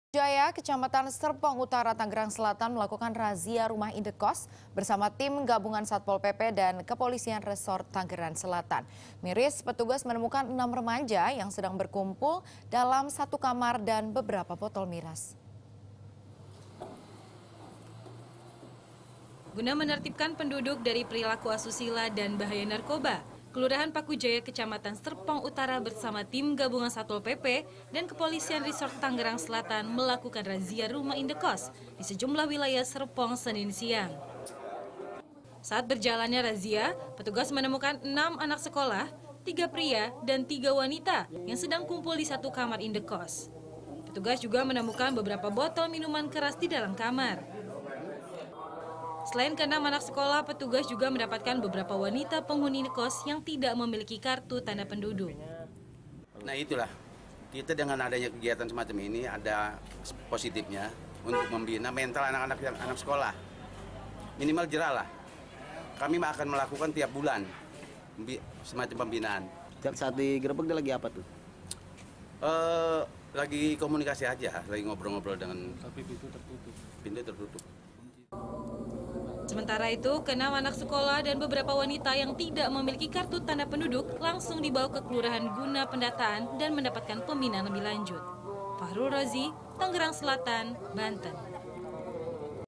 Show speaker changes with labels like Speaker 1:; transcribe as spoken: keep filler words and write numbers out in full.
Speaker 1: Jaya, Kecamatan Serpong Utara, Tangerang Selatan melakukan razia rumah indekos bersama tim gabungan Satpol P P dan Kepolisian Resort Tangerang Selatan. Miris, petugas menemukan enam remaja yang sedang berkumpul dalam satu kamar dan beberapa botol miras.
Speaker 2: Guna menertibkan penduduk dari perilaku asusila dan bahaya narkoba, Kelurahan Paku Jaya, Kecamatan Serpong Utara bersama tim gabungan Satpol P P dan Kepolisian Resort Tangerang Selatan melakukan razia rumah indekos di sejumlah wilayah Serpong Senin siang. Saat berjalannya razia, petugas menemukan enam anak sekolah, tiga pria dan tiga wanita yang sedang kumpul di satu kamar indekos. Petugas juga menemukan beberapa botol minuman keras di dalam kamar. Selain keenam anak sekolah, petugas juga mendapatkan beberapa wanita penghuni kos yang tidak memiliki kartu tanda penduduk.
Speaker 3: Nah itulah, kita dengan adanya kegiatan semacam ini ada positifnya untuk membina mental anak-anak anak sekolah. Minimal jerah lah. Kami akan melakukan tiap bulan semacam pembinaan.
Speaker 4: Saat digerebek dia lagi apa tuh?
Speaker 3: Uh, lagi komunikasi aja, lagi ngobrol-ngobrol dengan...
Speaker 4: Tapi pintu tertutup.
Speaker 3: Pintu tertutup.
Speaker 2: Sementara itu, keenam anak sekolah dan beberapa wanita yang tidak memiliki kartu tanda penduduk langsung dibawa ke kelurahan guna pendataan dan mendapatkan pembinaan lebih lanjut. Fahrul Razi, Tangerang Selatan, Banten.